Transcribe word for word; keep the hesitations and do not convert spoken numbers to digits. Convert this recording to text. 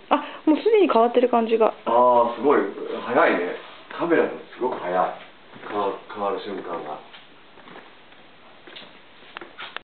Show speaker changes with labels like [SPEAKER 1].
[SPEAKER 1] あ、もうすでに変わってる感じが。
[SPEAKER 2] ああ、すごい早いね。カメラがすごく早い。変わ変わる瞬間が。